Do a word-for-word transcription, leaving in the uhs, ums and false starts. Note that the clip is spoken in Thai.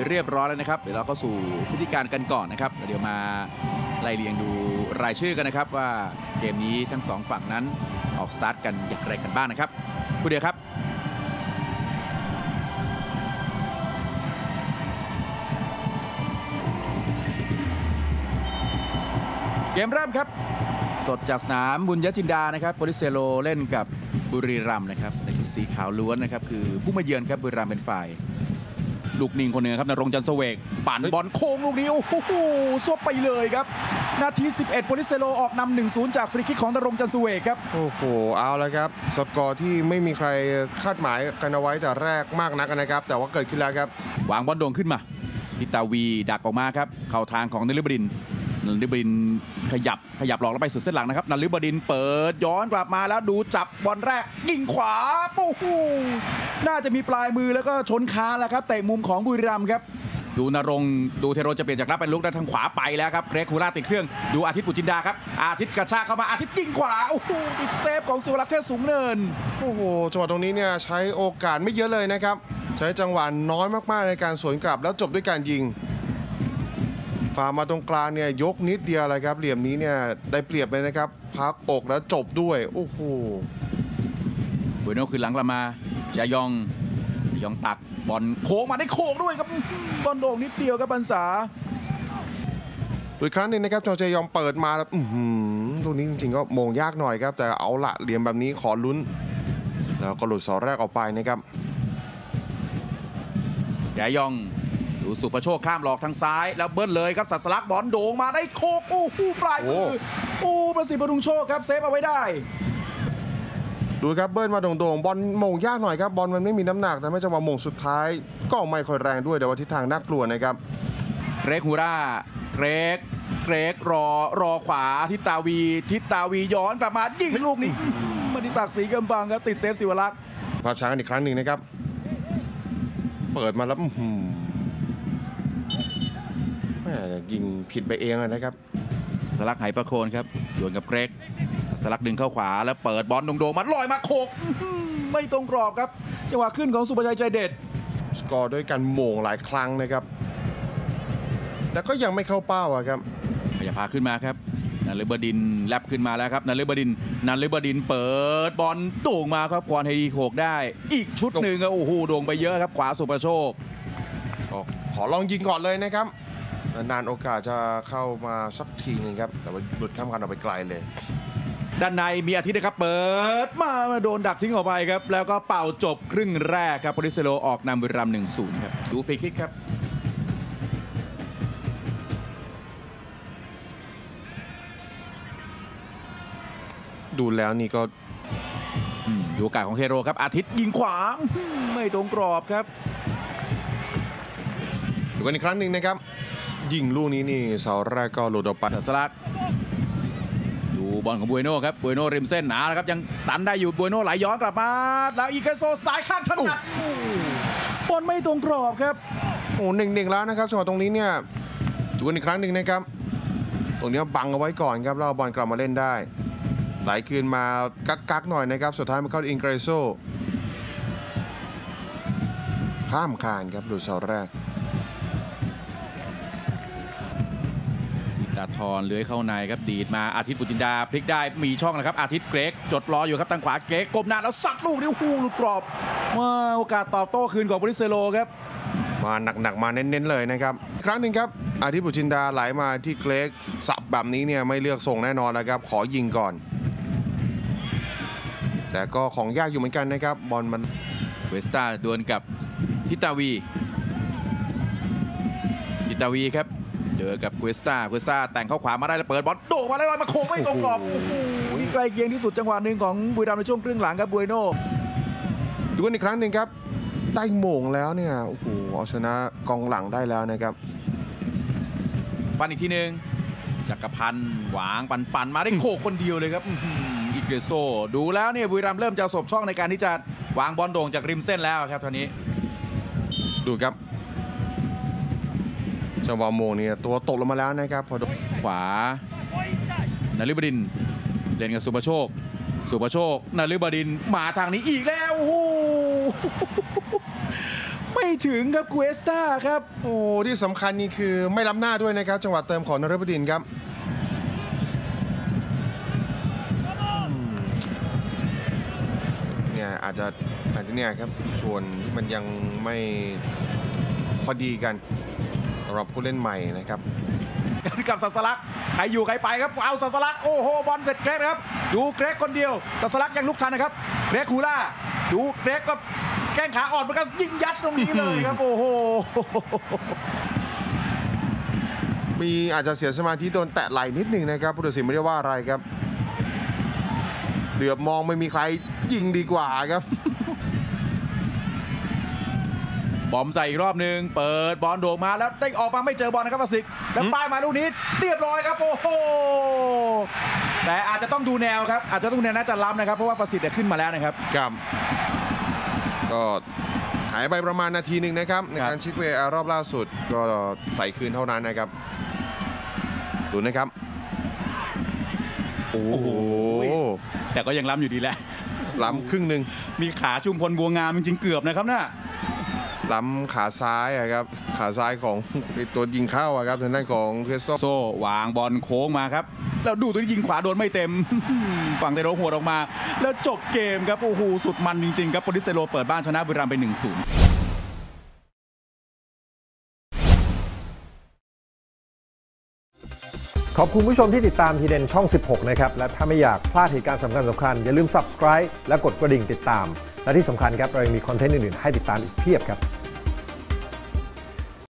เรียบร้อยแล้วนะครับเดี๋ยวเราเข้าสู่พิธีการกันก่อนนะครับเดี๋ยวมาไล่เรียงดูรายชื่อกันนะครับว่าเกมนี้ทั้งสองฝั่งนั้นออกสตาร์ทกันอย่างไรกันบ้างนะครับคู่เดียวครับเกมเริ่มครับสดจากสนามบุญญจินดานะครับโปลิสเซโลเล่นกับบุรีรัมย์นะครับในชุดสีขาวล้วนนะครับคือผู้มาเยือนครับบุรีรัมย์เป็นฝ่ายลูกนิ่งคนหนึ่งครับณรงค์จันทร์เสวกปั่นบอลโค้งลูกนี้โอ้โหซวบไปเลยครับนาทีสิบเอ็ดโปลิสเซโลออกนำ หนึ่งศูนย์ จากฟรีคิกของณรงค์จันทร์เสวกครับโอ้โหเอาละครับสกอร์ที่ไม่มีใครคาดหมายกันเอาไว้แต่แรกมากนักนะครับแต่ว่าเกิดขึ้นแล้วครับวางบอลโด่งขึ้นมาพิตาวีดักออกมาครับเข้าทางของนฤบดินนฤบดินขยับขยับหลอกแล้วไปสุดเส้นหลังนะครับนฤบดินเปิดย้อนกลับมาแล้วดูจับบอลแรกยิงขวาโอ้โหน่าจะมีปลายมือแล้วก็ชนคานแล้วครับเตะมุมของบุรีรัมย์ครับดูนรงค์ดูเทโรจะเปลี่ยนจากรับเป็นลุกด้านทางขวาไปแล้วครับเกรกคูล่าติดเครื่องดูอาทิตย์ปุจินดาครับอาทิตย์กระชากเข้ามาอาทิตย์ยิงขวาโอ้โหติดเซฟของศิวรักษ์เทพสูงเนินโอ้โหจังหวะตรงนี้เนี่ยใช้โอกาสไม่เยอะเลยนะครับใช้จังหวะน้อยมากๆในการสวนกลับแล้วจบด้วยการยิงฝ่ามาตรงกลางเนี่ยยกนิดเดียวเลยครับเหลี่ยมนี้เนี่ยได้เปรียบเลยนะครับพักอกแล้วจบด้วยโอ้โหบุยโน่คืนหลังกลับมาจายองยองตักบอลโค้งมาได้โค้งด้วยครับบอลโด่งนิดเดียวครับปัญษาอีกครั้งหนึ่งนะครับจอเจยองเปิดมาแล้วลูกนี้จริงๆก็มงยากหน่อยครับแต่เอาละเหลี่ยมแบบนี้ขอลุ้นแล้วก็หลุดเสาแรกออกไปนะครับจายองดูสุประโชคข้ามหลอกทางซ้ายแล้วเบิ้ลเลยครับสัสลักบอลโด่งมาได้โคกโอ้โหปลายมือโอ้ประสิทธิ์ประดุงโชคครับเซฟเอาไว้ได้ดูครับเบิ้ลมาโด่งๆบอลมงยากหน่อยครับบอลมันไม่มีน้ำหนักแต่ไม่จังหวะมงสุดท้ายก็ไม่ค่อยแรงด้วยแต่ว่าทิศทางน่ากลัวนะครับเกรกฮูราเกรกเกรกรอรอขวาทิตาวีทิตาวีย้อนกลับมายิงลูกนี้มณีศักดิ์ศรีกำบังครับติดเซฟศิวรักษ์ภาพช้ากันอีกครั้งหนึ่งนะครับเปิดมาแล้วแม่ยิงผิดไปเองนะครับสลักไหประโคนครับโยนกับเกรกสลักดึงเข้าขวาแล้วเปิดบอลโด่งๆมาลอยมาโขกไม่ตรงกรอบครับจังหวะขึ้นของสุภชัยใจเด็ดสกอร์ด้วยการโหม่งหลายครั้งนะครับแต่ก็ยังไม่เข้าเป้าครับพยาพาขึ้นมาครับนันฤบดินแลบขึ้นมาแล้วครับนันฤบดินนันฤบดินเปิดบอลโด่งมาครับควอนเฮดีโขกได้อีกชุดหนึ่งโอ้โหโด่งไปเยอะครับขวาสุภโชคขอลองยิงก่อนเลยนะครับนานโอกาสจะเข้ามาสักทีนึงครับแต่ว่าหลุดข้ามกันออกไปไกลเลยด้านในมีอาทิตย์นะครับเปิดมาโดนดักทิ้งออกไปครับแล้วก็เป่าจบครึ่งแรกครับโปลิสเซโลออกนำบุรีรัมย์ หนึ่งศูนย์ ครับดูฟรีคิกครับดูแล้วนี่ก็ดูโอกาสของเทโรครับอาทิตย์ยิงขวาไม่ตรงกรอบครับดูกันอีกครั้งหนึ่งนะครับยิงลูกนี้นี่เสาแรกก็หลุดออกไปสลักดูบอลของบุยโน่ครับบุยโน่ริมเส้นหนาแล้วครับยังตันได้อยู่บุยโน่ไหลย้อนกลับมาแล้วอีเคโซสายข้างถนัดบอลไม่ตรงกรอบครับโอ้หนึ่งหนึ่งแล้วนะครับจังหวะตรงนี้เนี่ยดูกันอีกครั้งหนึ่งนะครับตรงนี้บังเอาไว้ก่อนครับแล้วบอลกลับมาเล่นได้ไหลคืนมากักๆหน่อยนะครับสุดท้ายมันเข้าอิงเกรโซข้ามคานครับหลุดเสาแรกตาทอนเลื้อยเข้าในครับดีดมาอาทิตย์ปุจินดาพลิกได้มีช่องนะครับอาทิตย์เกรกจดรออยู่ครับทางขวาเกรกกบหน้าแล้วสักลูกนี้หูหลุดกรอบมาโอกาสตอบโต้คืนของโปลิสเซโลครับมาหนักๆมาเน้นๆเลยนะครับครั้งหนึ่งครับอาทิตย์ปุจินดาไหลมาที่เกรกสับแบบนี้เนี่ยไม่เลือกส่งแน่นอนนะครับขอยิงก่อนแต่ก็ของยากอยู่เหมือนกันนะครับบอลมันเวสตาดวลกับทิตาวีทิตาวีครับเจอกับเวสตาเวสตาแต่งเข้าขวามาได้แล้วเปิดบอลโด่งมาแล้วลอยมาโค้งไม่ตรงกรอบโอ้โหนี่ใกล้เคียงที่สุดจังหวะหนึ่งของบุรีรัมย์ในช่วงครึ่งหลังครับบุยโน่ดูกันอีกครั้งหนึ่งครับได้โมงแล้วเนี่ยโอ้โหเอาชนะกองหลังได้แล้วนะครับปันอีกทีหนึ่งจักรพันธ์หวางปันปันมาได้โขกคนเดียวเลยครับอีเกโซดูแล้วเนี่ยบุรีรัมย์เริ่มจะสบช่องในการที่จะวางบอลโด่งจากริมเส้นแล้วครับตอนนี้ดูครับจังหวะโมงเนี่ยตัวตกลงมาแล้วนะครับพอขวานฤบดินเล่นกับสุประโชคสุประโชคนฤบดินมาทางนี้อีกแล้วโอ้โหไม่ถึงครับกูเอสตาครับโอ้ที่สำคัญนี่คือไม่ล้ำหน้าด้วยนะครับจังหวะเติมของนฤบดินครับเนี่ยอาจจะอาจจะเนี่ยครับส่วนที่มันยังไม่พอดีกันสำหรับผู้เล่นใหม่นะครับกับศาสลักใครอยู่ใครไปครับเอาศาสลักโอ้โหบอลเสร็จเกรกนะครับดูเกรกคนเดียวศาสลักยังลุกทันนะครับเกรกคูล่าดูเกรกก็แข้งขาอ่อนเหมือนกันยิงยัดตรงนี้เลยครับโอ้โหมีอาจจะเสียสมาธิโดนแตะไหล่นิดหนึ่งนะครับผู้ตัดสินไม่ได้ว่าอะไรครับเหลือบมองไม่มีใครยิงดีกว่าครับบอมใส่อีกรอบหนึ่งเปิดบอลโด่งมาแล้วได้ออกมาไม่เจอบอลนะครับประสิทธิ์แล้วป้ายมาลูกนี้เรียบร้อยครับโอ้โหแต่อาจจะต้องดูแนวครับอาจจะต้องแนวน่าจะล้ำนะครับเพราะว่าประสิทธิ์ขึ้นมาแล้วนะครับครับก็หายไปประมาณนาทีหนึ่งนะครับในการเช็ค วี อาร์ รอบล่าสุดก็ใส่คืนเท่านั้นนะครับดูนะครับโอ้โหแต่ก็ยังล้ำอยู่ดีแหละล้ำครึ่งหนึ่งมีขาชุมพลบัวงามจริงๆเกือบนะครับน่ะล้ำขาซ้ายอะครับขาซ้ายของตัวยิงเข้าอะครับทางด้านของเครสโตโซวางบอลโค้งมาครับแล้วดูตัวนี้ยิงขวาโดนไม่เต็มฝั่งเทโรหัวออกมาแล้วจบเกมครับโอ้โหสุดมันจริงๆครับโปลิสเทโรเปิดบ้านชนะบุรีรัมย์ไป หนึ่งศูนย์ขอบคุณผู้ชมที่ติดตามทีเด่นช่องสิบหกนะครับและถ้าไม่อยากพลาดเหตุการณ์สำคัญสำคัญอย่าลืม ซับสไครบ์ และกดกระดิ่งติดตามและที่สำคัญครับเรายังมีคอนเทนต์อื่นๆให้ติดตามอีกเพียบครับ